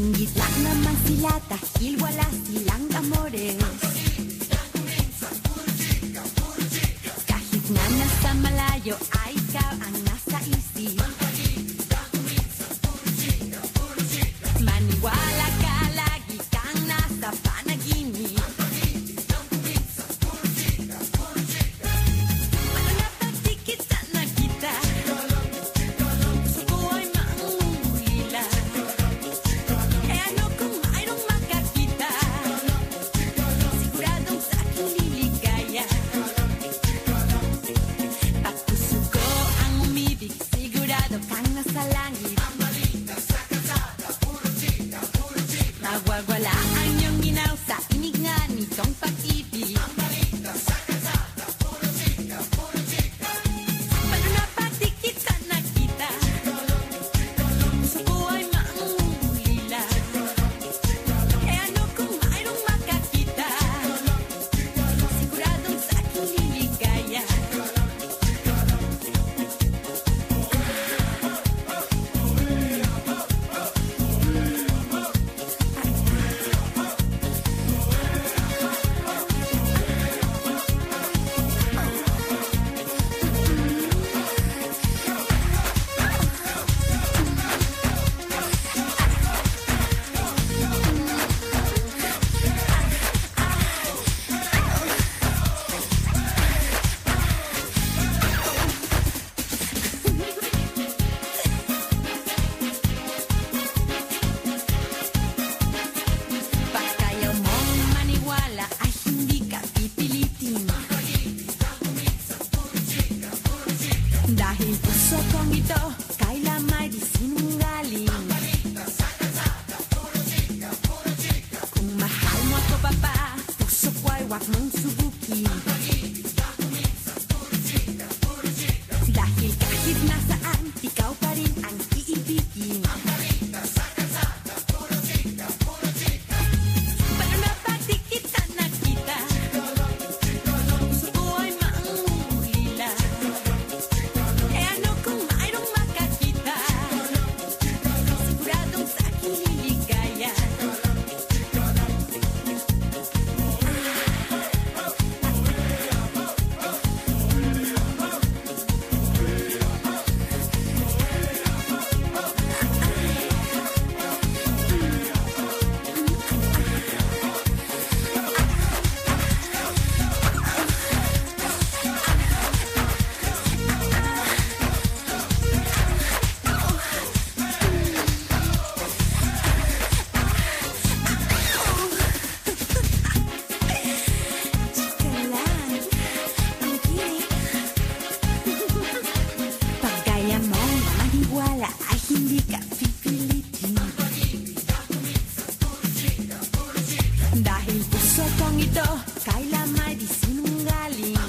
Ingit lang naman sila dahil wala silang amores. Kahit na nasa malayo ay ikaw ang nasa isip. Maniwala ka, lagi kang nasa panaginip. Ano na pagdikit na kita, puso ko ay maungulila. Eh ano kung mayroong makakita, siguradong sa aking liligaya. Pag puso ko ang umibig, sigurado kang nasa langit. Nawawala ang iyong ginaw sa inig nga nitong pag-ibig. Paano na pagdikit na kita, puso ko ay maungulila. Eh ano kung mayroong makakita, siguradong sa aking liligaya. Pag kaya mong maniwala ay hindi ka pipilitin. Dahil puso kong ito kailan may di sinungaling. Kung mahal mo ako pa pa, puso ko ay wag mong subukin. Dahil kahit nasaan, ikaw pa rin ang iibigin. Paano na pagdikit na kita, puso ko ay maungulila. Eh ano kung mayroong makakita, siguradong sa aking liligaya. Pag kaya mong maniwala ay hindi ka pipilitin. Dahil puso kong ito kailan may di sinungaling.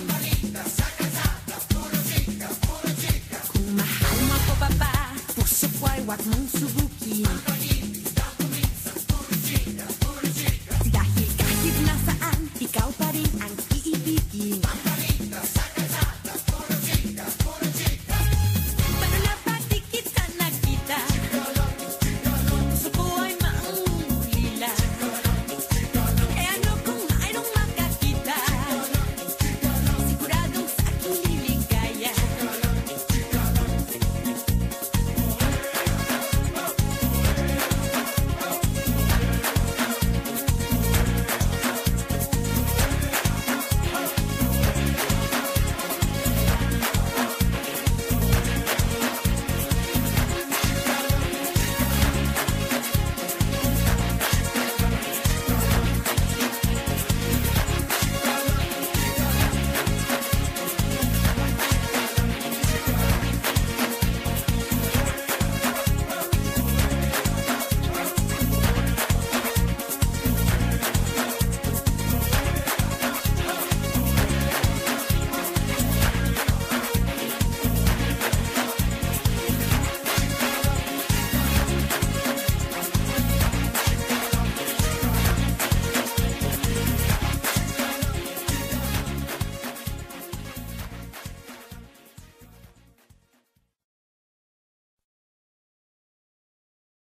Kung mahal mo ako pa pa, puso ko ay wag mong subukin. Dahil kahit nasaan, ikaw pa rin